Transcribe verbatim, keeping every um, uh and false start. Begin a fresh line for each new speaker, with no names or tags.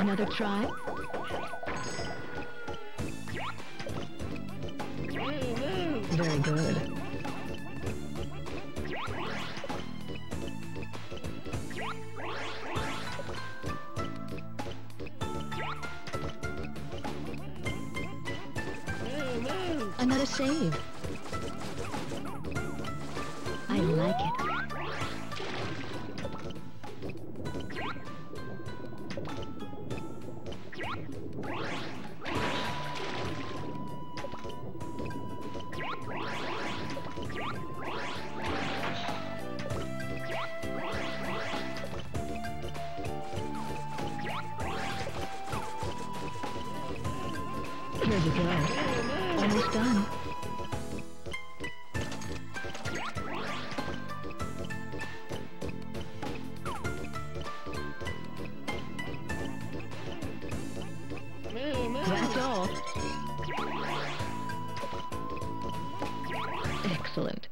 Another try? Very good. Another save. I like it. Here we go. Almost done. That's all. Excellent.